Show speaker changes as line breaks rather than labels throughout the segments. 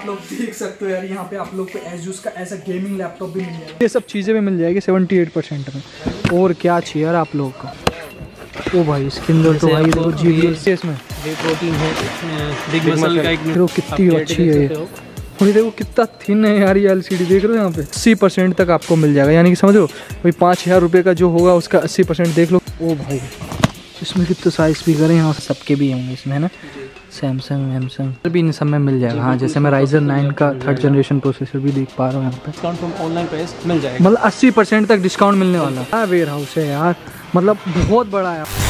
लोग देख सकते हो यार, यहाँ पे आप लोग को एसूस का ऐसा गेमिंग लैपटॉप भी मिल जाएगा, ये सब चीज़ें भी मिल जाएगी 78% में। और क्या चाहिए यार आप लोग को। ओ भाई इसके अंदर तो भाई देखो GBL से इसमें
प्रोटीन है, बिग मसल का एक
कितनी अच्छी है ये। और ये देखो कितना थिन है यार ये LCD, देख रहे हो यहाँ पे 80% तक आपको मिल जाएगा, यानी कि समझो भाई 5000 रुपये का जो होगा उसका 80% देख लो। ओ भाई इसमें कितने सारे स्पीकर हैं, यहाँ सबके भी होंगे इसमें है ना, सैमसंग भी इन सब में मिल जाएगा। हाँ जैसे मैं Ryzen 9 का 3rd जनरेशन प्रोसेसर भी देख पा रहा हूँ यहाँ पे।
डिस्काउंट फ्रॉम ऑनलाइन प्राइस मिल जाएगा,
मतलब 80% तक डिस्काउंट मिलने वाला है। वेयर हाउस है यार, मतलब बहुत बड़ा है।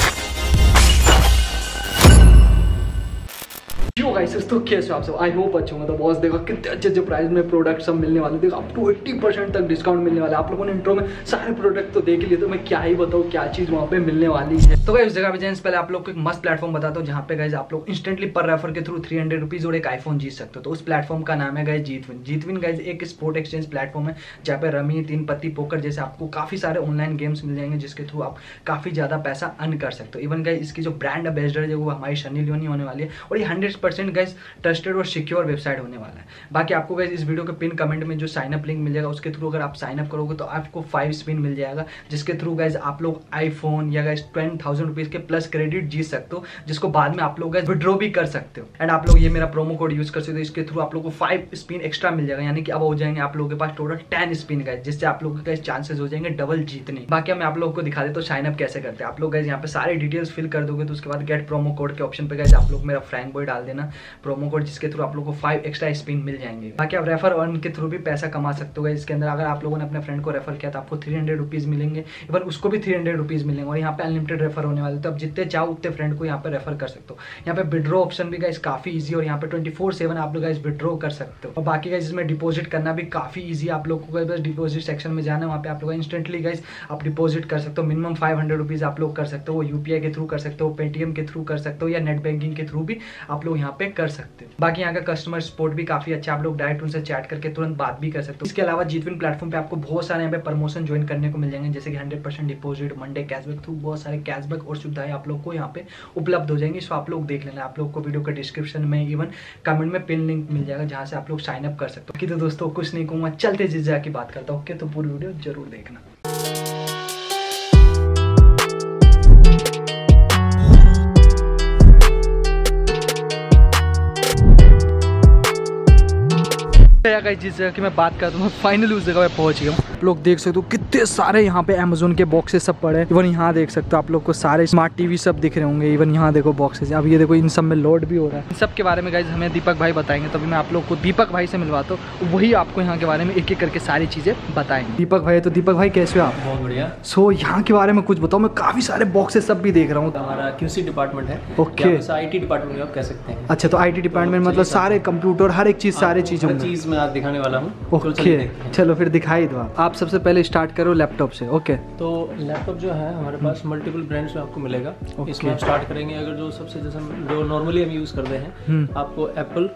तो कैसे आप सब, आई होप अच्छे होंगे। तो बॉस देखो कितने अच्छे अच्छे प्राइस में प्रोडक्ट सब मिलने वाले, देखो अप टू 80% तक डिस्काउंट मिलने वाला है। आप लोगों ने इंट्रो में सारे प्रोडक्ट तो देख लिए, तो मैं क्या ही बताऊँ क्या चीज़ वहाँ पे मिलने वाली है। तो गाइस उस जगह पे जाने से पहले आप लोग को एक मस्त प्लेटफॉर्म बताता हूँ, जहाँ पे गाइस आप लोग इंस्टेंटली पर रेफर के थ्रू 300 रुपीज़ और एक आईफोन जीत सकते हो। तो उस प्लेटफॉर्म का नाम है गाइस जीतविन गाइस एक स्पोर्ट एक्सचेंज प्लेटफॉर्म है, जहाँ पे रमी, तीन पत्ती, पोकर जैसे आपको काफ़ी सारे ऑनलाइन गेम्स मिल जाएंगे, जिसके थ्रू आप काफ़ी ज़्यादा पैसा अर्न कर सकते हो। इवन गाइस इसकी जो ब्रांड एम्बेसडर है वो हमारी सनी लियोनी होने वाली है, और ये 100% गाइस ट्रस्टेड और सिक्योर वेबसाइट होने वाला है। बाकी आपको गाइस इस वीडियो के पिन कमेंट में जो साइन अप लिंक मिल जाएगा, उसके थ्रू अगर आप साइन अप करोगे तो आपको 5 स्पिन मिल जाएगा, जिसके थ्रू गाइस आप लोग आईफोन या गाइस 10,000 रुपीज़ के प्लस क्रेडिट जीत सकते हो, जिसको बाद में आप लोग गाइस विड्रॉ भी कर सकते हो। एंड आप लोग ये मेरा प्रोमो कोड यूज कर सकते हो, इसके थ्रू आप लोग को 5 स्पिन एक्स्ट्रा मिल जाएगा, यानी कि अब हो जाएंगे आप लोगों के पास टोटल 10 स्पिन गाइस, जिससे आप लोगों के चांसेस हो जाएंगे डबल जीतने। बाकी मैं आप लोगों को दिखा देता हूं साइन अप कैसे करते हैं। आप लोग गाइस यहाँ पे सारे डिटेल्स फिल कर दोगे, तो उसके बाद गेट प्रोमो कोड के ऑप्शन पे गाइस आप लोग मेरा फ्रैंक बॉय डाल देना प्रोमो कोड, जिसके थ्रू आप लोग को 5 एक्स्ट्रा स्पिन मिल जाएंगे। बाकी आप रेफर अर्न के थ्रू भी पैसा कमा सकते हो। इसके अंदर अगर आप लोगों ने अपने फ्रेंड को रेफर किया तो आपको 300 रुपीज़ मिलेंगे, इवन उसको भी 300 रुपीज़ मिलेंगे। और यहाँ पे अनलिमिटेड रेफर होने वाले, तो आप जितने चाहो उतने फ्रेंड को यहाँ पे रेफर कर सकते हो। यहाँ पे विड्रॉ ऑप्शन भी गाइस काफी ईजी, और यहाँ पे 24/7 आप लोग गाइस विड्रॉ कर सकते हो। और बाकी गाइस इसमें डिपॉजिट करना भी काफी ईजी, आप लोग को बस डिपॉजिट सेक्शन में जाना है, वहाँ पे आप लोग इंस्टेंटली गाइस आप डिपॉजिट कर सकते हो। मिनिमम 500 रुपीज़ आप लोग कर सकते हो, वो UPI के थ्रू कर सकते हो, पेटीएम के थ्रू कर सकते हो, या नेट बैंकिंग के थ्रू भी आप लोग यहाँ पे कर सकते हो। बाकी यहाँ का कस्टमर सपोर्ट भी काफी अच्छा, आप लोग डायरेक्ट उनसे चैट करके तुरंत बात भी कर सकते हो। इसके अलावा जीतविन प्लेटफॉर्म पे आपको बहुत सारे यहाँ पे प्रमोशन ज्वाइन करने को मिल जाएंगे, जैसे कि 100% डिपॉजिट, मंडे कैशबैक थ्रू बहुत सारे कैशबैक और सुविधाएं आप लोग को यहाँ पे उपलब्ध हो जाएंगी। सो आप लोग देख लेना, आप लोग को वीडियो के डिस्क्रिप्शन में इवन कमेंट में पिन लिंक मिल जाएगा, जहाँ से आप लोग साइन अप कर सकते हो। तो दोस्तों कुछ नहीं कहूँगा, चलते जीजा की बात करता हूँ। ओके, तो पूरी वीडियो जरूर देखना। जिस जगह की मैं बात करता हूँ फाइनली उस जगह पे पहुंच गया हूँ। आप लोग देख सकते हो कितने सारे यहाँ पे अमेजोन के बॉक्सेस सब पड़े हैं। इवन यहाँ देख सकते हो आप लोग को सारे स्मार्ट टीवी सब दिख रहे होंगे। इवन यहाँ देखो बॉक्सेस, अब ये देखो इन सब में लोड भी हो रहा है। इन सब के बारे में गाइस हमें दीपक भाई बताएंगे, तभी मैं आप लोग को दीपक भाई से मिलवाता हूँ, वही आपको यहाँ के बारे में एक एक करके सारी चीजें बताएंगे। दीपक भाई, तो दीपक भाई कैसे हो आप?
बहुत बढ़िया।
सो यहाँ के बारे में कुछ बताओ, मैं काफी सारे बॉक्सेस सब भी देख रहा हूँ।
हमारा QC डिपार्टमेंट है।
ओके,
IT डिपार्टमेंट आप कह सकते हैं।
अच्छा, तो IT डिपार्टमेंट मतलब सारे कंप्यूटर हर एक चीज, सारी
चीज मैं आज दिखाने वाला हूँ।
ओके, चलो फिर दिखाई दो आप सबसे पहले स्टार्ट करो लैपटॉप से। ओके, तो
लैपटॉप जो है हमारे पास मल्टीपल ब्रांड्स में आपको मिलेगा। इसमें हम स्टार्ट करेंगे, अगर जो सबसे जैसे जो नॉर्मली हम यूज करते हैं, आपको एप्पल,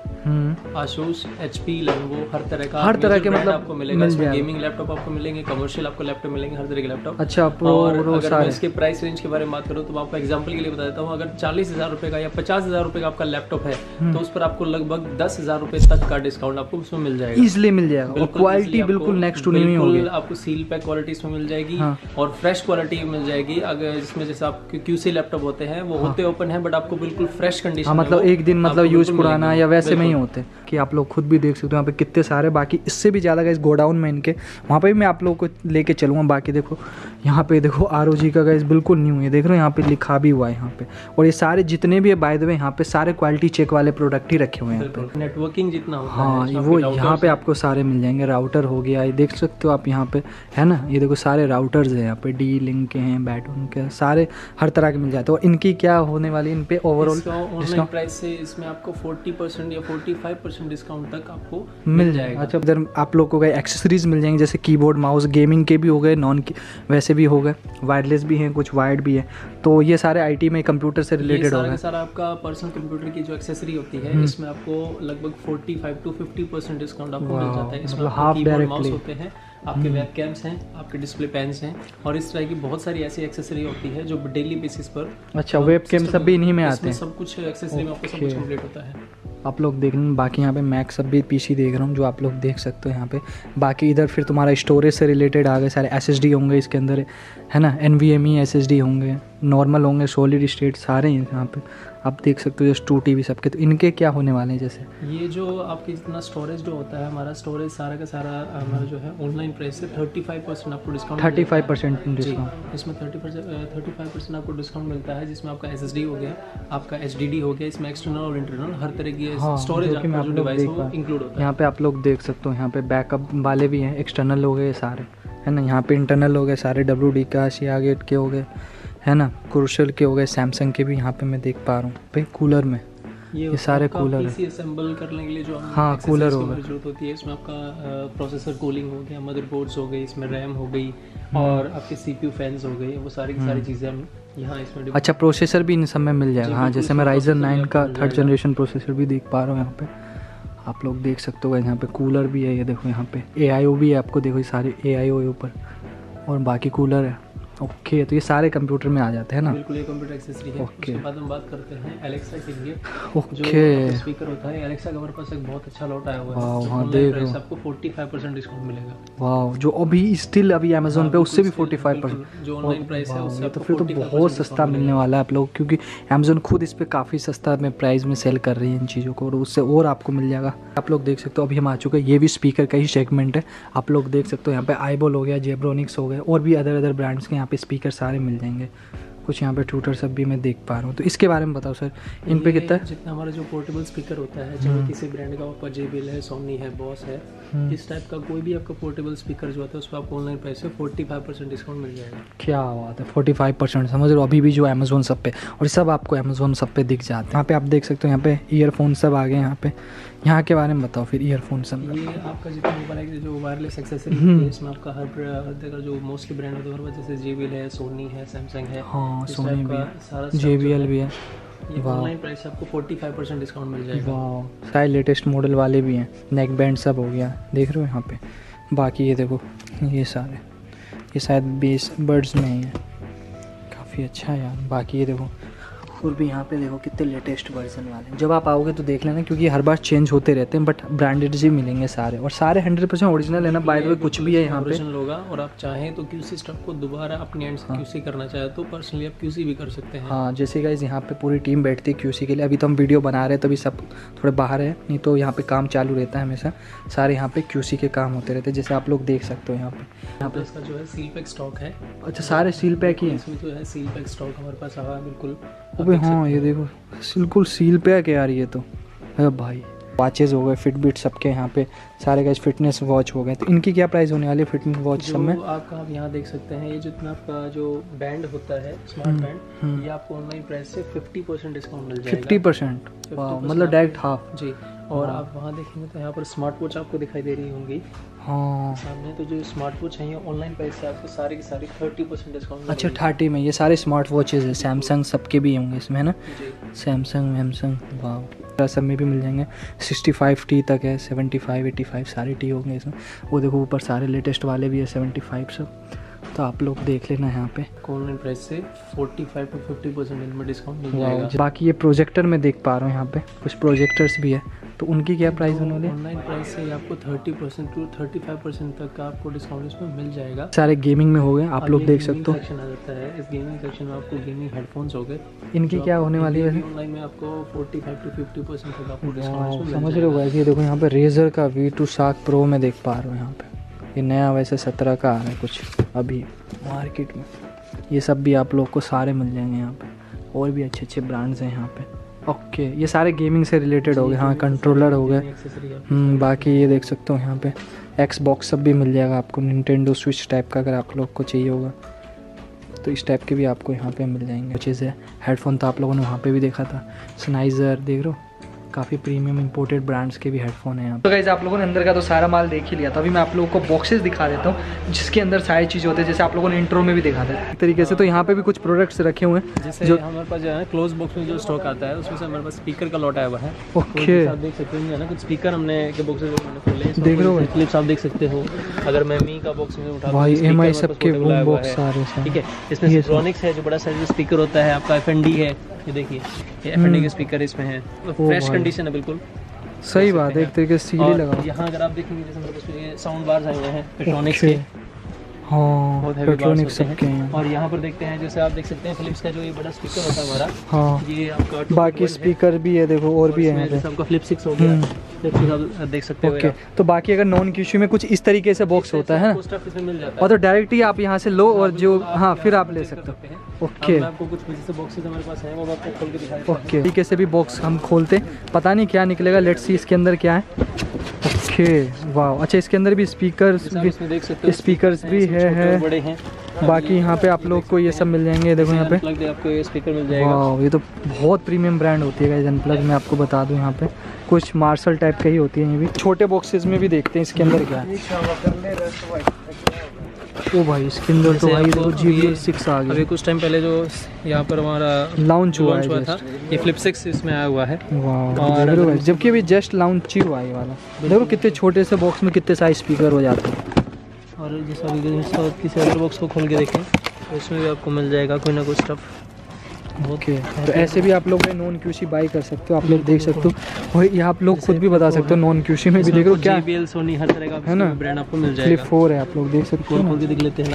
आसूस, HP, लेनोवो, हर तरह के मतलब आपको मिलेगा। इसमें गेमिंग लैपटॉप आपको मिलेंगे, कमर्शियल आपको लैपटॉप मिलेंगे, हर तरह के लैपटॉप।
अच्छा,
और अगर मैं इसके प्राइस रेंज के बारे में बात करूँ तो मैं आपको एग्जांपल के लिए बता देता हूँ, अगर 40,000 रुपए का या 50,000 रुपए का आपका लैपटॉप है, तो उस पर आपको लगभग 10,000 रुपए तक का डिस्काउंट आपको उसमें मिल जाएगा,
इजिली मिल जाएगा। और क्वालिटी बिल्कुल नेक्स्ट टू नहीं होगी,
आपको सील पैक क्वालिटी इसमें मिल जाएगी। और फ्रेश क्वालिटी मिल जाएगी। अगर इसमें जैसे आप QC लैपटॉप होते हैं वो होते ओपन है, बट आपको बिल्कुल फ्रेश कंडीशन,
मतलब एक दिन मतलब यूज पुराना या वैसे में ही होते, कि आप लोग खुद भी देख सकते हो यहाँ पे कितने सारे। बाकी इससे भी ज़्यादा गाइस गोडाउन में इनके, वहाँ पे भी मैं आप लोगों को लेके चलूँगा। बाकी देखो यहाँ पे देखो ROG का गाइस बिल्कुल न्यू है, देख रहे हो यहाँ पे लिखा भी हुआ है यहाँ पे। और ये सारे जितने भी है बाय द वे यहाँ पे सारे क्वालिटी चेक वाले प्रोडक्ट ही रखे हुए हैं यहाँ पे।
नेटवर्किंग जितना होता
हाँ है, वो यहाँ पे आपको सारे मिल जाएंगे। राउटर हो गया, ये देख सकते हो आप यहाँ पे, है ना, ये देखो सारे राउटर्स हैं यहाँ पे, D-Link के हैं, बैटन के, सारे हर तरह के मिल जाते हैं। और इनकी क्या होने वाली इन पे ओवरऑल
डिस्काउंट प्राइस से इसमें आपको 40% या 45% डिस्काउंट तक आपको मिल जाएगा।
अच्छा, इधर आप लोग को गए एक्सेसरीज मिल जाएंगे, जैसे कीबोर्ड, माउस, गेमिंग के भी हो गए, नॉन वैसे भी हो गए, वायरलेस भी हैं, कुछ वायर्ड भी है। तो ये सारे IT में कंप्यूटर से रिलेटेड हो गए।
सारा आपका पर्सनल कंप्यूटर की जो एक्सेसरी होती है, इसमें आपको लगभग 45 to 50% डिस्काउंट आपको मिल जाता है। इसमें हाफ कीबोर्ड, माउस होते हैं, आपके वेबकैम्स हैं, आपके डिस्प्ले पैन्स हैं, और इस तरह की बहुत सारी ऐसी एक्सेसरी होती है जो डेली बेसिस पर।
अच्छा, वेबकैम सब भी इन्हीं में आते हैं,
सब कुछ एक्सेसरी में आपको सब कुछ कंप्लीट होता है।
आप लोग देख लें। बाकी यहाँ पे मैक सब भी पीसी देख रहा हूँ जो आप लोग देख सकते हो यहाँ पे। बाकी इधर फिर तुम्हारा स्टोरेज से रिलेटेड आ गए सारे SSD होंगे इसके अंदर, है ना, NVMe SSD होंगे, नॉर्मल होंगे, सॉलिड स्टेट सारे हैं यहाँ पे आप देख सकते हो। जैसे 2 TB सबके, तो इनके क्या होने वाले हैं? जैसे
ये जो आपकी जितना स्टोरेज जो होता है, हमारा स्टोरेज सारा का सारा हमारा जो है ऑनलाइन प्राइस से 35% आपको डिस्काउंट
35% डिस्काउंट।
इसमें 35% आपको डिस्काउंट मिलता है, जिसमें आपका SSD हो गया, आपका HDD हो गया, इसमें एक्सटर्नल और इंटरनल हर तरह की स्टोरेज आपका जो डिवाइस हो इंक्लूड होता है।
यहाँ पे आप लोग देख सकते हो, यहाँ पे बैकअप वाले भी हैं, एक्सटर्नल हो गए सारे, है ना, यहाँ पे इंटरनल हो गए सारे, WD का, सियागेट के हो गए, है ना, क्रूशल के हो गए, सैमसंग के भी यहाँ पे मैं देख पा रहा हूँ भाई। कूलर में ये सारे कूलर
है, असेंबल करने के लिए जो
हाँ कूलर हो गए,
जरूरत होती है। इसमें आपका प्रोसेसर कूलिंग हो गया, मदरबोर्ड्स हो गई, इसमें रैम हो गई और आपके CPU फैंस हो गए, वो सारी की सारी चीज़ें हम यहाँ इसमें। अच्छा,
प्रोसेसर भी इन सब में मिल जाएगा। हाँ, जैसे मैं Ryzen 9 का 3rd जनरेशन प्रोसेसर भी देख पा रहा हूँ यहाँ पे, आप लोग देख सकते हो। यहाँ पे कूलर भी है, ये देखो यहाँ पे AIO भी है, आपको देखो ये सारे AIO है ऊपर, और बाकी कूलर है। ओके, तो ये सारे कंप्यूटर में आ जाते हैं ना?
बिल्कुल, ये कंप्यूटर एक्सेसरी है। उसके बाद हम बात करते हैं एलेक्सा के लिए।
ओके,
जो स्पीकर होता है एलेक्सा का हमारे पास एक बहुत अच्छा लॉट आया हुआ है।
हाँ देख लो,
आपको 45% डिस्काउंट मिलेगा।
वाह, जो अभी स्टिल अभी अमेज़न पे उससे भी 45%
जो ऑनलाइन प्राइस है उससे
तो फिर तो बहुत सस्ता मिलने वाला है आप लोग, क्योंकि अमेज़न खुद इस पे काफ़ी सस्ता में प्राइस में सेल कर रही है इन चीज़ों को, और उससे और आपको मिल जाएगा। आप लोग देख सकते हो अभी हम आ चुके हैं, ये भी स्पीकर का ही सेगमेंट है। आप लोग देख सकते हो यहाँ पे आईबॉल हो गया, जेब्रोनिक्स हो गए, और भी अदर ब्रांड्स के यहाँ पे स्पीकर सारे मिल जाएंगे। कुछ यहाँ पे ट्यूटर सब भी मैं देख पा रहा हूँ, तो इसके बारे में बताओ सर, इन पे कितना है?
जितना हमारा जो पोर्टेबल स्पीकर होता है, चाहे किसी ब्रांड का आपका JBL है, सोनी है, बॉस है, इस टाइप का कोई भी आपका पोर्टेबल स्पीकर जो होता है उस पर आपको ऑनलाइन प्राइस से 45% डिस्काउंट मिल जाएगा। क्या
बात है, 45% समझ रहे हो? अभी भी जो अमेज़ोन सब पे, और सब आपको अमेज़ोन सब पे दिख जाते हैं। यहाँ पे आप देख सकते हो, यहाँ पे ईयरफोन सब आ गए। यहाँ पे यहाँ के बारे में बताओ फिर, ईयरफोन सब।
ये आपका जितना मोबाइल है जो वायरलेस एक्सेसरी है, इसमें आपका हर जगह जो मोस्टली ब्रांड होता है, जैसे JBL है, सोनी है, सैमसंग है,
हाँ सोनी भी है,
सारा
JBL भी है।
ये ऑनलाइन प्राइस आपको 45% डिस्काउंट मिल जाएगा।
वाह, सारे लेटेस्ट मॉडल वाले भी हैं, नेक बैंड सब हो गया, देख रहे हो यहाँ पे। बाकी ये देखो, ये सारे, ये शायद 20 बर्ड्स में ही है, काफ़ी अच्छा है यार। बाकी ये देखो, और भी यहाँ पे देखो कितने लेटेस्ट वर्जन वाले हैं। जब आप आओगे तो देख लेना, क्योंकि हर बार चेंज होते रहते हैं, बट ब्रांडेड ही मिलेंगे सारे, और सारे 100% ओरिजिनल है ना। बाय द वे कुछ भी है यहाँ पे
ओरिजिनल होगा, और आप चाहें तो QC स्टफ को दोबारा अपने एंड से QC करना चाहे तो पर्सनली आप QC भी कर सकते हैं।
हाँ, जैसे गाइस यहाँ पे पूरी टीम बैठती है QC के लिए। अभी तो हम वीडियो बना रहे हैं तभी सब थोड़े बाहर है, नहीं तो यहाँ पे काम चालू रहता है हमेशा, सारे यहाँ पे QC के काम होते रहते हैं, जैसे आप लोग देख सकते हो यहाँ पे
इसका जो है सील पैक स्टॉक है।
अच्छा, सारे सील पैक ही है
इसमें जो है सील पैक स्टॉक हमारे पास आया है बिल्कुल।
अबे हाँ, ये देखो बिल्कुल सील पैक है यार ये तो। अरे भाई, वॉचेज़ हो गए, फिटबिट सबके यहाँ पे सारे का फिटनेस वॉच हो गए। तो इनकी क्या प्राइस होने वाली है फिटनेस वॉच सब में?
आपका आप यहाँ देख सकते हैं, ये जितना आपका जो बैंड होता है स्मार्ट बैंड, ये आपको ऑनलाइन प्राइस से 50% डिस्काउंट मिल जाएगा।
50%? मतलब डायरेक्ट हाफ
जी। और आप वहाँ देखेंगे तो यहाँ पर स्मार्ट वॉच आपको दिखाई दे रही होंगी
हाँ
सामने। तो जो स्मार्ट वॉच है ये ऑनलाइन प्राइस से आपको सारी की सारी 30% डिस्काउंट।
अच्छा, 30 में ये सारे स्मार्ट वॉचेज़ है, सैमसंग सबके भी होंगे इसमें, है ना? सैमसंग वाह, सब में भी मिल जाएंगे। 65T तक है, 75, 85 सारे T होंगे इसमें। वो देखो ऊपर सारे लेटेस्ट वाले भी है 75 सब, तो आप लोग देख लेना यहाँ पे।
ऑनलाइन प्राइस से 45 to 50% इनमें डिस्काउंट मिल जाएगा।
बाकी ये प्रोजेक्टर में देख पा रहा हूँ यहाँ पे, कुछ प्रोजेक्टर्स भी है, तो उनकी क्या प्राइस होने वाली है?
ऑनलाइन प्राइस से आपको 30% to 35% तक का आपको डिस्काउंट इसमें मिल जाएगा।
सारे गेमिंग में हो गए, आप लोग देख सकते हो।
सेक्शन आ जाता है, इस गेमिंग सेक्शन में आपको गेमिंग हेडफोन्स हो गए।
इनकी क्या होने वाली है?
ऑनलाइन में आपको 45 to 50% तक आपको डिस्काउंट
समझ रहे हो गाइस। ये देखो यहाँ पे रेजर का V2 Shark Pro में देख पा रहा हूँ यहाँ पे, ये नया वैसे 17 का आ रहा है कुछ अभी मार्केट में। ये सब भी आप लोग को सारे मिल जाएंगे यहाँ पे, और भी अच्छे अच्छे ब्रांड्स हैं यहाँ पे। ओके, ये सारे गेमिंग से रिलेटेड हो गए। हाँ, कंट्रोलर हो गए। बाकी ये देख सकते हो यहाँ पे Xbox सब भी मिल जाएगा आपको, निंटेंडो स्विच टाइप का अगर आप लोग को चाहिए होगा तो इस टाइप के भी आपको यहाँ पे मिल जाएंगे। चीज़ है हेडफोन तो आप लोगों ने वहाँ पे भी देखा था, सनाइजर देख रहे हो, काफ़ी प्रीमियम इंपोर्टेड ब्रांड्स के भी हेडफोन हैं यहाँ। तो गाइस आप लोगों ने अंदर का तो सारा माल देख ही लिया था, अभी मैं आप लोगों को बॉक्सेस दिखा देता हूँ जिसके अंदर सारी चीज़ होती है, जैसे आप लोगों ने इंट्रो में भी देखा था एक तरीके से। तो यहाँ पे भी कुछ प्रोडक्ट्स रखे हुए हैं,
जैसे जो हमारे पास जो है क्लोज बॉक्स में जो स्टॉक आता है उसमें से हमारे पास स्पीकर का लॉट आया हुआ है।
ओके,
आप देख सकते हैं ना, कुछ स्पीकर हमने के बॉक्सेस खोले,
देख रहे हो
क्लिप्स आप देख सकते हो। अगर मैं मी का बॉक्स में उठा
भाई MI सबके बूम बॉक्स सारे,
ठीक है। इसमें सिंक्रोनिक्स है जो बड़ा साइज स्पीकर होता है आपका, FND है, ये देखिए, ये एफएनडी के स्पीकर इसमें है, फ्रेश कंडीशन है बिल्कुल।
सही बात है, एक तरीके से सीढ़ी लगा।
यहाँ अगर आप देखेंगे जैसे मेरे पास ये साउंड बार्स आए हुए हैं पेट्रोनिक्स के।
हाँ, पेट्रोनिक्स सबके हैं।
और यहाँ पर देखते हैं, जैसे आप देख सकते हैं फिलिप्स का जो ये बड़ा स्पीकर होता है हमारा,
हाँ,
ये आपका
बाकी स्पीकर भी है, देखो और भी है यहाँ पे।
सबका फ्लिप 6 हो गया, फ्लिप 6 आप देख सकते हो।
ओके, तो बाकी अगर नॉन क्यूसी में कुछ इस तरीके से बॉक्स होता है
इसमें मिल जाता है,
और तो डायरेक्ट ही आप यहाँ से लो और जो हाँ फिर आप ले सकते हो। ओके,
आपको कुछ जैसे बॉक्सेस हमारे पास हैं वो आपको खोल के दिखाएं।
ओके, तरीके से भी बॉक्स हम खोलते, पता नहीं क्या निकलेगा, लेट्स सी इसके अंदर क्या है। ओके, वाह, अच्छा इसके अंदर भी स्पीकर्स भी है,
बड़े हैं।
बाकी यहाँ पे आप लोग को ये सब मिल जाएंगे, देखो यहाँ पे
आपको ये स्पीकर मिल जाएगा।
वाह, ये तो बहुत प्रीमियम ब्रांड होती है अनप्लग, मैं आपको बता दूँ। यहाँ पे कुछ मार्शल टाइप का ही होती है ये भी। छोटे बॉक्सेस में भी देखते हैं इसके अंदर क्या है। ओ भाई, इसके अंदर तो भाई देखो JBL 6 आ गया।
अभी कुछ टाइम पहले जो यहाँ पर हमारा
लॉन्च हुआ था,
ये फ्लिप 6 इसमें आया हुआ है।
वाह, जबकि अभी जस्ट लॉन्च ही हुआ है ये वाला। देखो कितने छोटे से बॉक्स में कितने साइज स्पीकर हो जाते हैं।
और जैसा अभी किसी अदर बॉक्स को खोल के देखें तो इसमें भी आपको मिल जाएगा कोई ना कोई स्टफ।
ओके, तो ऐसे भी आप लोग नॉन क्यूसी बाई कर सकते हो, आप लोग देख सकते हो। और ये आप लोग खुद भी बता सकते हो, नॉन क्यूसी में भी देख लो क्या
JBL, सोनी, हर तरह का
है ना
ब्रांड आपको मिल जाएगा।
फ्लिप 4 है, आप लोग देख सकते हो।
खोल के देख लेते हैं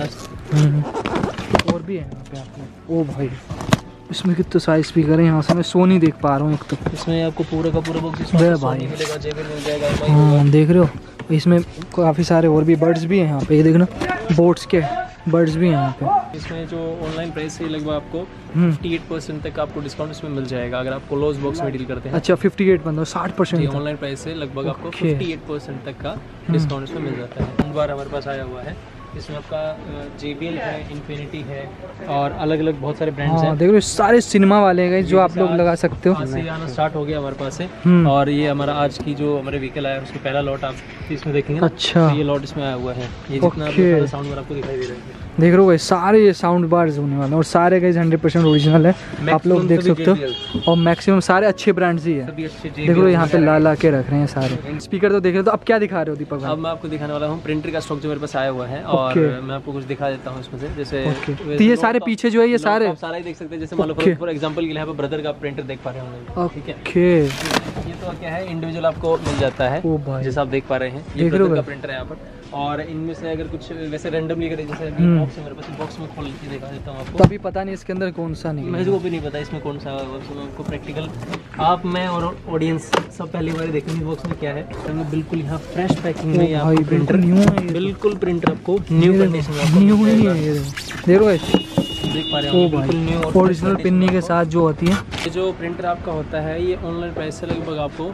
लास्ट।
और भी है यहाँ पे आप लोग। ओ भाई, इसमें कितने साइज स्पीकर है, यहाँ से मैं सोनी देख पा रहा हूँ। एक तो
इसमें आपको पूरा का पूरा बॉक्स
भाई
मिलेगा, JBL मिल जाएगा।
हाँ, देख रहे हो, इसमें काफ़ी सारे और भी बर्ड्स भी हैं यहाँ पे, ये देखना, बोट्स के बर्ड्स भी हैं यहाँ पे।
इसमें जो ऑनलाइन प्राइस है लगभग आपको 58% तक आपको डिस्काउंट इसमें मिल जाएगा अगर आपको लॉस बॉक्स में डील करते हैं।
अच्छा, 58 बंदो 60%?
ऑनलाइन प्राइस से लगभग आपको 58% तक का डिस्काउंट इसमें मिल जाता है। बार हमारे पास आया हुआ है, इसमें आपका JBL है, इन्फिनिटी है और अलग अलग बहुत सारे ब्रांड्स हैं।
देख लो सारे सिनेमा वाले हैं जो आप लोग लगा सकते हो।
आज से आना स्टार्ट हो गया हमारे पास से। और ये हमारा आज की जो हमारे व्हीकल आया उसका पहला लॉट आप इसमें देखेंगे।
अच्छा,
ये लॉट इसमें आया हुआ है, ये जितना साउंड बार आपको दिखाई दे रहा है,
देख रहे हो सारे ये साउंड बार्स होने वाले हैं और सारे गाइस 100% ओरिजिनल है, आप लोग देख सकते हो। और मैक्सिमम सारे अच्छे ब्रांड्स ही है, देख लो यहाँ पे ला के रख रहे हैं सारे स्पीकर। तो देख रहे हो, तो अब क्या दिखा रहे हो दीपक?
अब मैं आपको दिखाने वाला हूँ प्रिंटर का स्टॉक जो मेरे पास आया हुआ है और मैं आपको कुछ दिखा देता हूँ इसमें से। जैसे
तो ये सारे पीछे जो है ये सारे
ही देख सकते हैं, जैसे मान लो फॉर एग्जांपल के लिए यहाँ पे ब्रदर का प्रिंटर देख पा रहे होंगे, ठीक है। ये तो क्या है, इंडिविजुअल आपको मिल जाता है, जैसा आप देख पा रहे हैं, ये ब्रदर का प्रिंटर है यहाँ पर। और इनमें से अगर कुछ वैसे रैंडमली करें, जैसे बॉक्स है मेरे पास, बॉक्स में खोल के दिखा देता हूँ आपको।
तभी पता नहीं इसके अंदर कौन सा नहीं,
मुझे को भी नहीं पता इसमें कौन सा है, आपको प्रैक्टिकल आप, मैं और ऑडियंस सब पहली बार देखेंगे बॉक्स में क्या है। तो बिल्कुल यहाँ फ्रेश पैकिंग में यहाँ प्रिंटर न्यू है, बिल्कुल प्रिंटर आपको न्यू कंडीशन में
न्यू ही है, देखो
देख पा रहे हैं बिल्कुल न्यू
ओरिजिनल पिन्नी के साथ जो होती है।
ये जो प्रिंटर आपका होता है ये ऑनलाइन प्राइस से लगभग आपको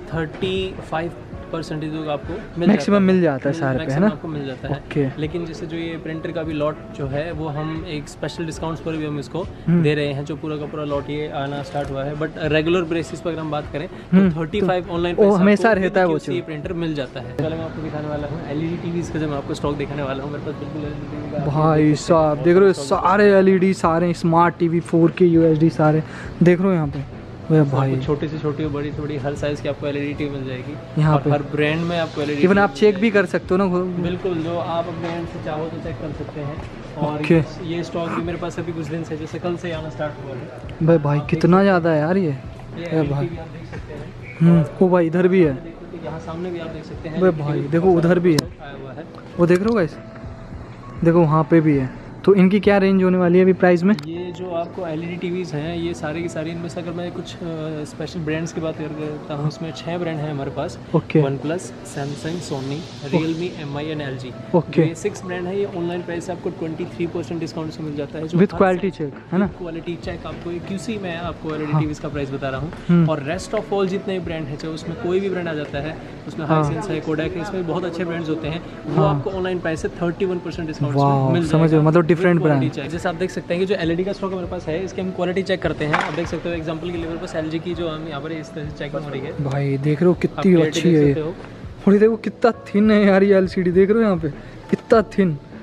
35% आपको
मैक्सिमम मिल जाता है सारे पे, है ना?
आपको मिल जाता है। लेकिन जैसे जो ये प्रिंटर का भी लॉट जो है वो हम एक स्पेशल डिस्काउंट्स पर भी हम इसको दे रहे हैं, जो पूरा का पूरा लॉट ये आना स्टार्ट हुआ है। बट रेगुलर बेसिस पर अगर हम बात करें तो 35 ऑनलाइन
हमेशा रहता है, वो
ये प्रिंटर मिल जाता है। पहले मैं आपको दिखाने वाला हूँ LED टीवीज का, जब मैं आपको स्टॉक दिखाने वाला हूँ, मेरे पास बिल्कुल
भाई साहब देख रहे हो सारे LED, सारे स्मार्ट TV 4K UHD सारे देख रहे हो यहाँ पे भाई।
छोटी से छोटी, बड़ी से बड़ी, हर साइज की आपको LED टीवी मिल जाएगी
यहाँ पे।
हर ब्रांड में आपको LED
इवन आप चेक भी कर सकते हो ना,
बिल्कुल, जो आप अपने एंड से चाहो तो चेक कर सकते हैं। और ये स्टॉक भी मेरे पास अभी कुछ दिन से, जैसे कल से आना स्टार्ट हुआ है।
भाई कितना ज़्यादा है यार ये भाई। वो भाई इधर भी है,
यहाँ सामने भी आप देख सकते हैं
भाई, देखो उधर भी है, वो देख रहे हो गाइस, देखो वहाँ पे भी है। तो इनकी क्या रेंज होने वाली है अभी प्राइस में?
ये जो आपको LED टीवीज़ हैं ये सारे की सारी, इनमें से अगर मैं कुछ स्पेशल ब्रांड्स की बात करता हूँ, उसमें 6 ब्रांड हैं हमारे पास। OnePlus, Samsung, Sony, Realme, MI and LG। ये 6 ब्रांड है। ये ऑनलाइन प्राइस आपको 23% डिस्काउंट से मिल जाता है,
विद क्वालिटी चेक, है ना?
क्वालिटी चेक आपको QC में आपको LED टीवीज़ का प्राइस बता रहा हूँ। और रेस्ट ऑफ ऑल जितने ब्रांड है, चाहे उसमें कोई भी ब्रांड आ जाता है, उसमें हाइसेंस है, कोडैक है, इसमें बहुत अच्छे ब्रांड्स होते हैं, वो आपको ऑनलाइन प्राइस से 31% डिस्काउंट मिल जाएगा।
मतलब डिफरेंट ब्रांड।
जैसे आप देख सकते हैं कि जो LED का स्टॉक हमारे पास है, इसके हम क्वालिटी चेक करते हैं। आप देख सकते हो एग्जांपल के लिए मेरे पास LG की जो हम यहाँ पर इस तरह से चेकिंग हो रही है।
भाई देख रहे हो कितनी अच्छी है, थोड़ी देखो कितना थिन है यार ये LCD, देख रहे हो यहाँ पे कितना थिन,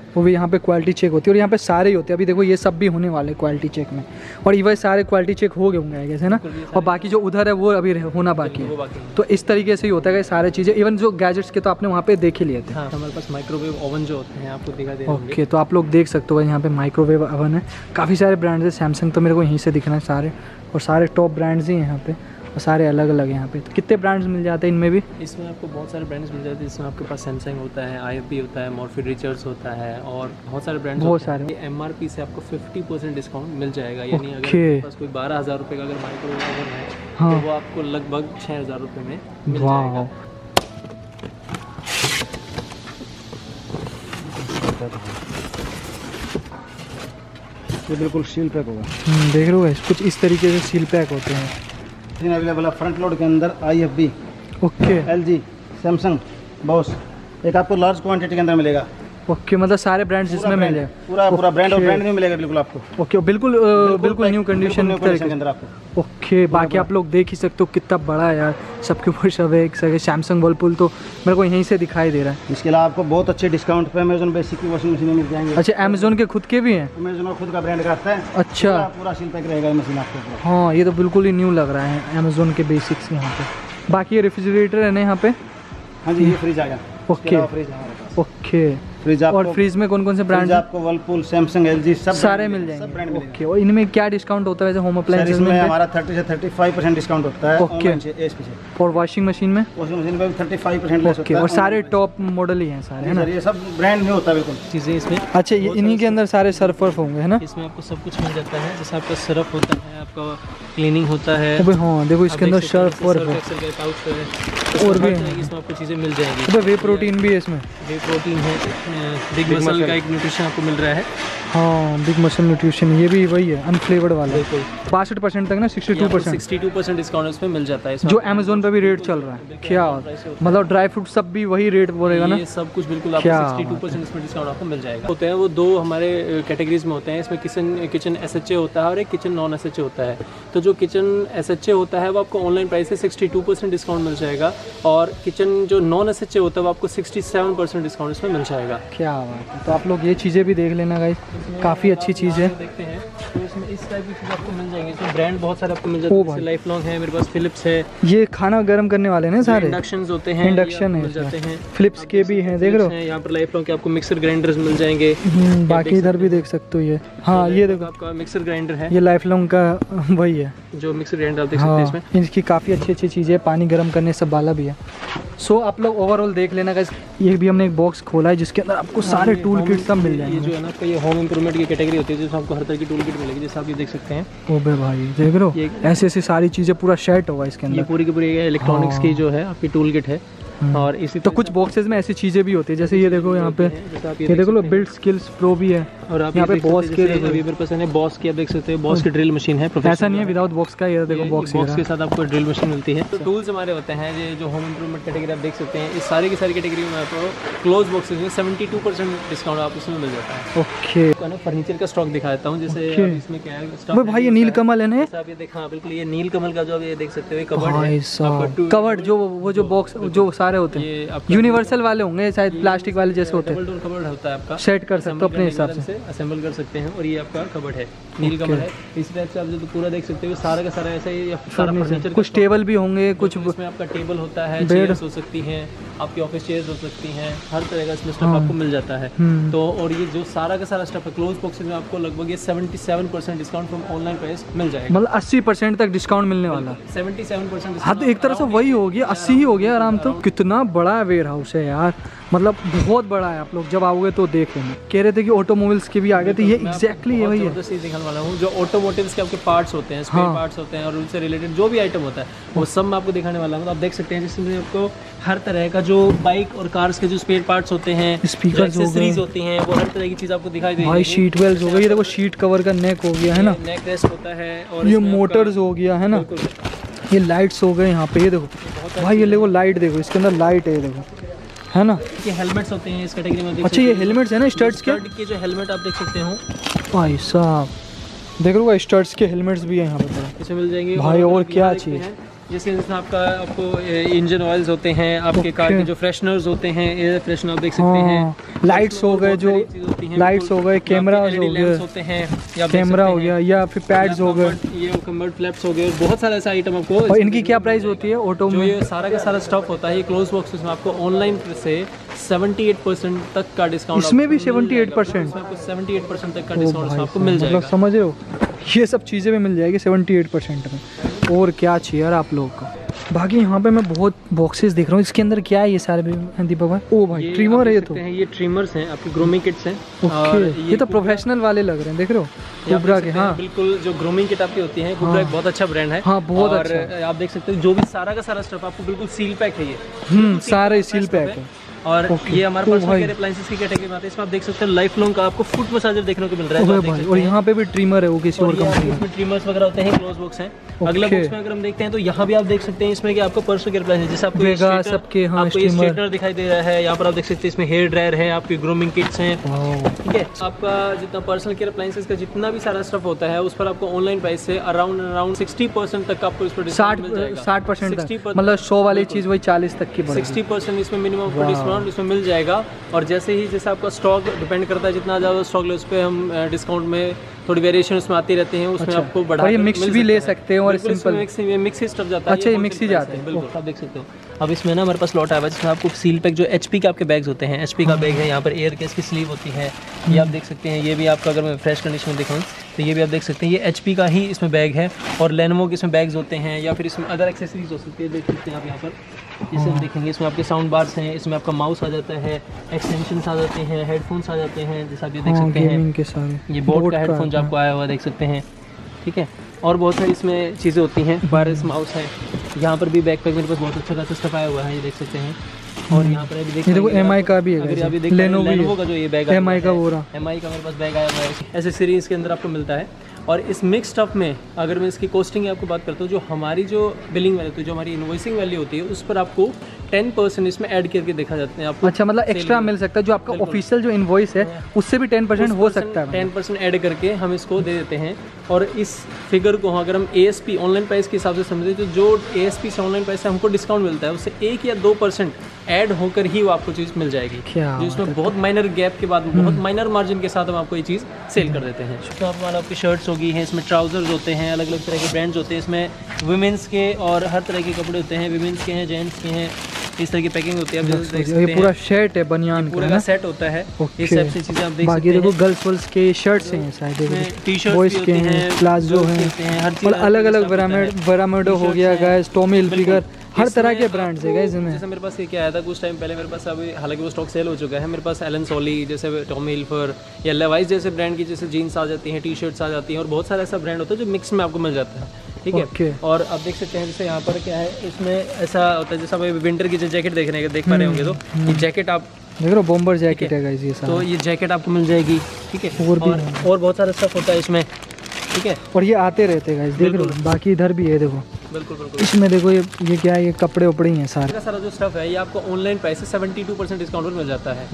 वो भी यहाँ पे क्वालिटी चेक होती है और यहाँ पे सारे ही होते हैं। अभी देखो ये सब भी होने वाले क्वालिटी चेक में, और ये सारे क्वालिटी चेक हो गए होंगे आई गेस, है ना। और बाकी जो उधर है वो अभी होना बाकी है। तो इस तरीके से ही होता है सारी चीज़ें। इवन जो गैजेट्स के तो आपने वहाँ पे देख ही लिए थे।
हमारे पास माइक्रोवेव ओवन जो होते हैं आपको दिखा दे रहे हैं।
ओके, तो आप लोग देख सकते हो यहाँ पे माइक्रोवेव ओवन है। काफ़ी सारे ब्रांड्स है, सैमसंग तो मेरे को यहीं से दिखना है सारे, और सारे टॉप ब्रांड्स ही हैं यहाँ पे, और सारे अलग अलग हैं यहाँ पे। तो कितने ब्रांड्स मिल जाते हैं इनमें भी?
इसमें आपको बहुत सारे ब्रांड्स मिल जाते हैं। इसमें आपके पास सैमसंग होता है, IFB होता है, मॉर्फी रिचर्ड्स होता है, और बहुत सारे ब्रांड्स,
बहुत सारे।
MRP से आपको 50% डिस्काउंट मिल जाएगा। यानी अगर आपके पास कोई 12,000 रुपये का अगर माइक्रोवेव ओवन है,
हाँ,
तो वो आपको लगभग 6,000 रुपये में मिल जाएगा।
ये बिल्कुल सील पैक होगा।
देख रहे हो कुछ इस तरीके से सील पैक होते हैं।
अवेलेबल है फ्रंट लोड के अंदर IFB,
okay,
LG, Samsung, Bosch. एक आपको लार्ज क्वांटिटी के अंदर मिलेगा।
ओके, मतलब सारे ब्रांड्स इसमें मिल जाए,
पूरा ब्रांड और ब्रांड न्यू मिलेगा बिल्कुल आपको।
ओके, बिल्कुल न्यू कंडीशन
के अंदर आपको।
ओके, बाकी आप लोग देख ही सकते हो कितना बड़ा है यार, सबके ऊपर सब है। एक सके सैमसंग वर्लपूल तो मेरे को यहीं से दिखाई दे रहा है।
इसके अलावा आपको बहुत अच्छे डिस्काउंट पे अमेजोन बेसिक की वॉशिंग मशीन मिल जाएंगे।
अच्छा, अमेजोन के खुद के भी हैं?
अमेजोन और खुद का ब्रांड का आता है।
अच्छा,
पूरा सील पैक रहेगा मशीन आपको।
हाँ, ये तो बिल्कुल ही न्यू लग रहा है अमेजोन के बेसिक्स यहाँ पे। बाकी ये रेफ्रिजरेटर है ना यहाँ पे?
हाँ जी, ये फ्रिज आएगा।
ओके, ओके, फ्रिज और फ्रिज में कौन कौन से ब्रांड?
आपको वर्लपूल, सैमसंग, LG सब
सारे मिल जाएंगे। ओके, और इनमें क्या डिस्काउंट होता है वैसे होम अप्लायंसेस में?
हमारा 30 से 35% डिस्काउंट होता है।
ओके, और वॉशिंग मशीन में?
वॉशिंग मशीन में 35% लेस होता है।
और सारे टॉप मॉडल ही हैं सारे, है ना?
ये सब ब्रांड में होता है बिल्कुल
चीज़ें इसमें।
अच्छा, ये इन्हीं के अंदर सारे सर्फ वर्फ होंगे, है ना?
इसमें आपको सब कुछ मिल जाता है। जैसे आपका सर्फ होता है, आपका क्लीनिंग होता है।
हाँ, देखो इसके अंदर सर्फ वर्फ और भी
इसमें आपको चीज़ें मिल जाएंगी।
वे प्रोटीन भी है इसमें?
वे प्रोटीन है, बिग मसल का एक न्यूट्रिशन आपको मिल रहा है।
हाँ, बिग मसल न्यूट्रिशन, ये भी वही है, अनफ्लेवर्ड वाला।
बिल्कुल
62% तक ना, 62%
डिस्काउंट इसमें मिल जाता है।
जो अमेजोन पे भी रेट चल रहा है क्या? मतलब ड्राई फ्रूट सब भी वही रेट बोलेगा ना?
ये सब कुछ बिल्कुल आपको 62% इसमें डिस्काउंट आपको मिल जाएगा। होते हैं वो दो हमारे कैटेगरीज में होते हैं। इसमें किचन SHA होता है और एक किचन नॉन SHA होता है। तो जो किचन SHA होता है वो आपको ऑनलाइन प्राइस से 62% डिस्काउंट मिल जाएगा, और किचन जो नॉन SHA होता है वो आपको 67% डिस्काउंट इसमें मिल जाएगा।
क्या बात है। तो आप लोग ये चीज़ें भी देख लेना गाइस, काफ़ी अच्छी चीज़ है।
देखते हैं तो इसमें इस टाइप की चीज़ आपको मिल जाएंगी। इसमें ब्रांड बहुत सारे आपको मिल जाते हैं, जैसे लाइफ लॉन्ग है, मेरे पास फिलिप्स है।
ये खाना गर्म करने वाले ना सारे?
इंडक्शंस होते हैं,
इंडक्शन है,
मिल जाते हैं।
फिलिप्स के भी हैं, देख रहे हो?
यहाँ पर लाइफ लॉन्ग के आपको मिक्सर ग्राइंडर्स मिल जाएंगे।
बाकी इधर भी देख सकते हो ये। हाँ, ये देखो
आपका मिक्सर ग्राइंडर है,
ये लाइफ लॉन्ग का वही है
जो मिक्सर ग्राइंडर आप देख सकते हैं। इसमें
इनकी काफ़ी अच्छी अच्छी चीज़ें, पानी गर्म करने सब वाला भी है। सो आप लोग ओवरऑल देख लेना गाइस। ये भी हमने एक बॉक्स खोला है जिसके अंदर आपको सारे टूल किट सब मिल जाएंगे।
ये जो है ना आपका ये होम इंप्रूवमेंट की कैटेगरी होती है, जिसमें आपको हर तरह की टूल किट मिलेगी। जैसे आप ये देख सकते हैं।
ओबे भाई, देख रहे हो ऐसे ऐसी सारी चीज़ें, पूरा सेट होगा इसके अंदर।
ये पूरी की पूरी इलेक्ट्रॉनिक्स की जो है आपकी टूल किट है। और इसी
तो कुछ बॉक्सेस में ऐसी चीज़ें भी होती है, जैसे ये देखो यहाँ पे, ये देखो लो बिल्ड स्किल्स प्रो भी है।
और आप
यहाँ पे बॉस के
अभी मेरे पास है बॉस की, आप देख सकते हैं बॉस की ड्रिल मशीन है।
ऐसा नहीं है विदाउट बॉक्स का, ये देखो बॉक्स
के साथ आपको ड्रिल मशीन मिलती है। तो टूल्स हमारे होते हैं ये जो होम इंप्रूवमेंट कैटेगरी आप देख सकते हैं। इस सारी की सारी कैटेगरी में आपको क्लोज बॉक्सेस में 72% डिस्काउंट आप उसमें मिल जाता है।
ओके,
तो ना फर्नीचर का स्टॉक दिखा देता हूँ। जैसे इसमें क्या है
भाई, ये नीलकमल है ना?
आप ये देखा बिल्कुल, ये नीलकमल का जो आप ये देख सकते हो कवर्ड है।
कवर्ड जो वो जो बॉक्स जो सारे होते हैं यूनिवर्सल वाले होंगे शायद, प्लास्टिक वाले जैसे होते हैं।
कवर्ड होता है आपका,
सेट कर सकते हो अपने हिसाब से,
असेंबल कर सकते हैं। और ये आपका कवर्ड है, नीलकमल है। इस टाइप से आप जो पूरा देख सकते हो सारा का सारा ऐसा ही सारा फर्नीचर।
कुछ टेबल भी होंगे, कुछ
इसमें आपका टेबल होता है, चेयर्स हो सकती हैं, आपकी ऑफिस चेयर्स हो सकती हैं, हर तरह का इसमें स्टफ आपको मिल जाता है। तो और ये जो सारा का सारा स्टफ है क्लोज बॉक्सेस में आपको लगभग ये 77% डिस्काउंट फ्रॉम ऑनलाइन प्राइस मिल जाएगा।
मतलब 80% तक डिस्काउंट मिलने वाला।
77%।
हाँ, तो एक तरह से वही हो गया, 80 ही हो गया आराम। तो कितना बड़ा वेयर हाउस है यार, मतलब बहुत बड़ा है। आप लोग जब आओगे तो देख लेना। कह रहे थे कि ऑटोमोबाइल्स के भी आगे थे, ये एग्जैक्टली वही है।
दिखाने वाला हूँ जो ऑटोमोटिव्स के आपके पार्ट्स होते हैं, स्पेयर पार्ट्स होते हैं, और उनसे रिलेटेड जो भी आइटम होता है वो सब मैं आपको दिखाने वाला हूँ। तो आप देख सकते हैं जिसमें आपको हर तरह का जो बाइक और कार्स के जो स्पेयर पार्ट्स होते हैं,
स्पीकर्स
होती हैं, वो हर तरह की चीज़ आपको दिखाई देगी।
भाई सीट वेल्स हो गई, ये देखो सीट कवर का नेक हो गया है ना,
नेक रेस्ट होता है। और
ये मोटर्स हो गया है ना, ये लाइट्स हो गए यहाँ पे। ये देखो भाई, ये देखो लाइट देखो, इसके अंदर लाइट है, ये देखो, है ना।
ये हेलमेट्स होते हैं इस कैटेगरी में।
अच्छा, ये हेलमेट्स है ना स्टड्स
के जो हेलमेट आप देख सकते हो
भाई साहब, देख रहे हो स्टड्स के हेलमेट्स भी है यहाँ पे।
इसमें मिल जाएंगे
भाई, और क्या चीज़
जैसे इसमें आपको इंजन ऑयल्स होते हैं, आपके कार के जो फ्रेशनर्स होते हैं, एयर फ्रेशनर आप देख सकते हैं,
लाइट्स हो गए, जो लाइट्स हो गए, कैमरा हो गए
होते हैं,
कैमरा हो गया या फिर पैड्स हो गए,
ये कम्बर्ट फ्लैप्स हो गए, बहुत सारा ऐसा आइटम आपको।
और इनकी क्या प्राइस होती है ऑटो में?
ये सारा का सारा स्टॉक होता है, ये क्लोज बॉक्स में आपको ऑनलाइन से 78% तक का डिस्काउंट,
इसमें भी 78%,
आपको 78% तक का डिस्काउंट आपको मिल जाएगा।
समझ रहे हो, ये सब चीज़ें भी मिल जाएगी 78% में। और क्या चाहिए यार आप लोगों को। बाकी यहाँ पे मैं बहुत बॉक्सेस देख रहा हूँ, इसके अंदर क्या है ये सारे दीपक भाई? ओ भाई ट्रिमर है, ये तो
ये ट्रिमर्स हैं, आपकी ग्रूमिंग किट्स हैं।
ओके, ये तो प्रोफेशनल वाले लग रहे हैं, देख रहे हो कुबरा के। हाँ
बिल्कुल, जो ग्रूमिंग किट आपकी होती है, कुबरा एक बहुत अच्छा ब्रांड है।
हाँ बहुत अच्छा।
आप देख सकते हो जो भी सारा का सारा स्टफ आपको बिल्कुल सील पैक है, ये
सारे सील पैक है।
और ये हमारे पास अप्लायंसेस की कैटेगरी में आते हैं। इसमें आप देख सकते हैं लाइफ लॉन्ग का आपको फुट मसाजर देखने को मिल रहा है भाई।
और यहाँ पे भी ट्रिमर है, वो किसी और कंपनी में।
इसमें ट्रिमर्स वगैरह होते हैं, क्लोज बॉक्स है। अगला बॉक्स में अगर हम देखते हैं तो यहाँ भी आप देख सकते हैं इसमें कि आपको पर्सनल केयर अप्लायंसेस, जैसे आपको
सबके
स्ट्रेटनर दिखाई दे रहा है। यहाँ पर आप देख सकते हैं इसमें हेयर ड्रायर है, आपकी ग्रूमिंग किट्स हैं, ठीक है। आपका जितना पर्सनल केयर अप्लायंसेस का जितना भी सारा स्टफ होता है, उस पर आपको ऑनलाइन प्राइस से अराउंड 60% तक आपको इस पर डिस्काउंट मिल जाएगा।
60%, मतलब 100 वाली चीज़ वही 40 तक की
60% इसमें मिनिमम डिस्काउंट इसमें मिल जाएगा। और जैसे ही जैसे आपका स्टॉक डिपेंड करता है, जितना ज़्यादा स्टॉक ले उस पर हम डिस्काउंट में थोड़ी वेरिएशन उसमें आती रहती हैं, उसमें आपको बढ़ा।
और ये मिक्स भी ले सकते हैं और सिंपल
मिक्स ही स्टफ जाता है।
अच्छा, ये मिक्स ही जाते हैं,
बिल्कुल आप देख सकते हो। अब इसमें ना हमारे पास लॉट आया हुआ है जिसमें आपको सील पैक, जो HP के आपके बैग्स होते हैं, HP का बैग है, यहाँ पर एयर केस की स्लीव होती है, ये आप देख सकते हैं। ये भी आपका अगर मैं फ्रेश कंडीशन में दिखाऊँ तो ये भी आप देख सकते हैं, ये HP का ही इसमें बैग है। और लेनोवो के इसमें बैग्स होते हैं, या फिर इसमें अदर एक्सेसरीज हो सकती है, देख सकते हैं आप यहाँ पर। जैसे हम देखेंगे इसमें आपके साउंड बार्स हैं, इसमें आपका माउस आ जाता है, एक्सटेंशंस आ जाते हैं, हेडफोन्स आ जाते हैं, जैसा आप ये देख सकते हैं। ये बोट का हेडफोन जो आपको आया हुआ देख सकते हैं, ठीक है। और बहुत सारी इसमें चीज़ें होती हैं, वायरलेस माउस है। यहाँ पर भी बैकपैक मेरे पास बहुत अच्छा खासा स्टफ आया हुआ है, ये देख सकते हैं। और यहाँ पर अभी देखो
MI का भी है,
लेनोवो का जो ये बैग
MI का, वो रहा
MI का मेरे पास बैग आया हुआ है। एसेसरीज के अंदर आपको मिलता है। और इस मिक्स स्टफ में अगर मैं इसकी कॉस्टिंग की आपको बात करता हूँ, जो हमारी जो बिलिंग वैल्यू होती है, जो हमारी इनवॉइसिंग वैल्यू होती है, उस पर आपको 10% इसमें ऐड करके देखा जाता है आपको।
अच्छा, मतलब एक्स्ट्रा मिल सकता है, जो आपका ऑफिशियल जो इनवॉइस है उससे भी 10% हो सकता है।
10% ऐड करके हम इसको दे देते हैं। और इस फिगर को अगर हम ASP ऑनलाइन प्राइस के हिसाब से समझें, तो जो ASP से ऑनलाइन प्राइस से हमको डिस्काउंट मिलता है, उससे 1 या 2% ऐड होकर ही वो आपको चीज़ मिल जाएगी। जो इसमें बहुत माइनर गैप के बाद, बहुत माइनर मार्जिन के साथ हम आपको ये चीज़ सेल कर देते हैं। तो हमारा आपकी शर्ट्स होगी हैं, इसमें ट्राउजर्स होते हैं, अलग अलग तरह के ब्रांड्स होते हैं, इसमें वुमेंस के और हर तरह के कपड़े होते हैं, वुमेंस के हैं, जेंट्स के हैं, इस तरह की पैकिंग होती है। आप देख सकते हैं
ये पूरा शर्ट है, बनियान
पूरा का सेट होता है। ये सब से चीज़ें आप देख सकते हैं।
देखो गर्ल्स वर्ल्स के शर्ट्स हैं, शायद
टी-शर्ट
बॉयज के हैं, प्लाजो हैं, और अलग अलग वेरामेडो हो गया गाइस, टॉमी हिलफिगर, हर तरह के ब्रांड्स है गाइस इनमें।
जैसे मेरे पास ये क्या आया था कुछ टाइम पहले मेरे पास, अभी हालांकि वो स्टॉक सेल हो चुका है, मेरे पास एलन सोली जैसे टॉमी हिलफिगर या लेवाइस जैसे ब्रांड की जैसे जीन्स आ जाती हैं, टी-शर्ट्स आ जाती हैं, और बहुत सारा ऐसा ब्रांड होता है जो मिक्स में आपको मिल जाता है, ठीक है। और आप देख सकते हैं जैसे यहाँ पर क्या है, इसमें ऐसा होता है जैसे आप विंटर की जो जैकेट देख पा रहे होंगे, तो ये जैकेट आप देख रहे हो, बॉम्बर जैकेट है गाइस ये सारा, तो ये जैकेट आपको मिल जाएगी, ठीक है। और बहुत सारा स्टफ होता है इसमें, ठीक है। और ये आते रहते हैं गाइस, देख लो। बाकी इधर भी है, देखो बिल्कुल बिल्कुल। इसमें देखो ये क्या है, ये कपड़े उपड़े हैं सारे का सारा जो स्टफ है, ये आपको ऑनलाइन प्राइस से 72% डिस्काउंट पर मिल जाता है।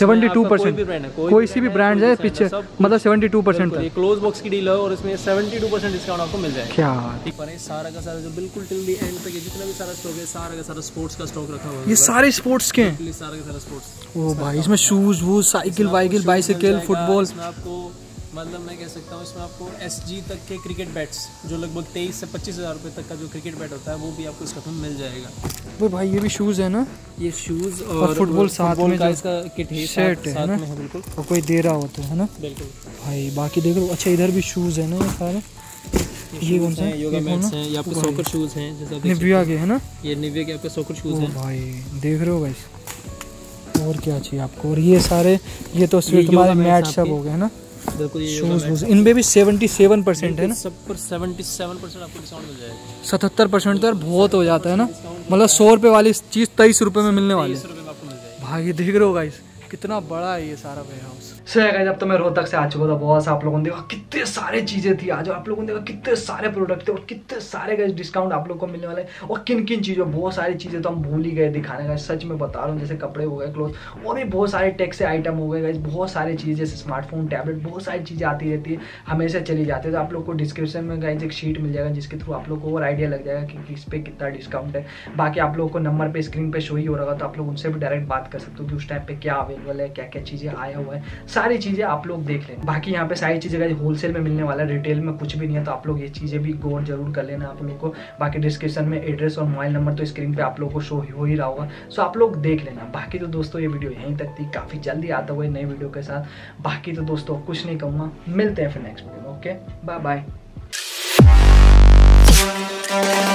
72%, कोई सी भी ब्रांड है पीछे, मतलब 72% तक। क्लोज बॉक्स की डील है और इसमें 72% डिस्काउंट आपको मिल जाएगा। क्या ठीक है। सारा का सारा जो बिल्कुल टिल दी एंड तक जितना भी सारा स्टॉक है, सारा का सारा स्पोर्ट्स का स्टॉक रखा हुआ है। ये सारे स्पोर्ट्स के हैं, सारा का सारा स्पोर्ट्स। ओ भाई, इसमें शूज वूज, साइकिल वाइकिल, बाइसिकल, फुटबॉल, आपको मतलब मैं कह सकता हूँ इसमें आपको SG तक के क्रिकेट बैट्स, जो लगभग 23 से 25 हज़ार रुपये तक का जो क्रिकेट बैट होता है, वो भी आपको इसका मिल जाएगा। वो भाई ये भी शूज़ है ना, ये शूज़ और फुटबॉल साथ में का इसका किट है, सेट है ना, बिल्कुल। और कोई दे रहा होता है ना, बिल्कुल भाई। बाकी देख लो, अच्छा इधर भी शूज़ है ना, ये सारे ये कौन सा है, योगा मैट्स हैं, ये आपके सॉकर शूज़ हैं, जैसे निविया के है ना, ये निविया के आपके सॉकर शूज़ हैं भाई, देख रहे हो गाइस। और क्या चाहिए आपको, और ये सारे ये तो सिर्फ तुम्हारे मैट सब हो गए है ना, बिल्कुल। शूज़ इनमें भी 77% है ना, सब पर 77% आपको डिस्काउंट मिल जाएगा। 77% तो बहुत हो जाता है ना, मतलब 100 रुपये वाली चीज़ 23 रुपये में मिलने वाली है भाई। देख रहे हो गाइस,
कितना बड़ा है ये सारा वेयर हाउस। सो है गाइस, अब तो मैं रोहतक से आ चुका था बॉस। आप लोगों ने देखा कितने सारे चीजें थी आज, आप लोगों ने देखा कितने सारे प्रोडक्ट थे और कितने सारे गाइस डिस्काउंट आप लोगों को मिलने वाले हैं। और किन किन चीजों, बहुत सारी चीजें तो हम भूल ही गए दिखाने का, सच में बता रहा हूँ। जैसे कपड़े हो गए, क्लोथ, और भी बहुत सारे टेक से आइटम हो गए गाइस, बहुत सारी चीजें जैसे स्मार्टफोन, टैबलेट, बहुत सारी चीजें आती रहती है, हमेशा चली जाती है। तो आप लोग को डिस्क्रिप्शन में गाइस एक शीट मिल जाएगा जिसके थ्रू आप लोग को और आइडिया लग जाएगा कि किस पे कितना डिस्काउंट है। बाकी आप लोगों को नंबर पे स्क्रीन पे शो ही हो रहा है, तो आप लोग उनसे भी डायरेक्ट बात कर सकते हो कि उस टाइम पे क्या अवेलेबल है, क्या क्या चीजें आया हुआ है, सारी चीजें आप लोग देख लें। बाकी यहाँ पे सारी चीजें गाइस होलसेल में मिलने वाला है, रिटेल में कुछ भी नहीं है। तो आप लोग ये चीजें भी गौर जरूर कर लेना आप लोग को। बाकी डिस्क्रिप्शन में एड्रेस और मोबाइल नंबर तो स्क्रीन पे आप लोग को शो हो ही रहा होगा, सो आप लोग देख लेना। बाकी तो दोस्तों ये वीडियो यहीं तक थी, काफी जल्दी आता हुआ नए वीडियो के साथ। बाकी तो दोस्तों कुछ नहीं कहूँगा, मिलते हैं फिर नेक्स्ट वीडियो में। Okay, bye bye.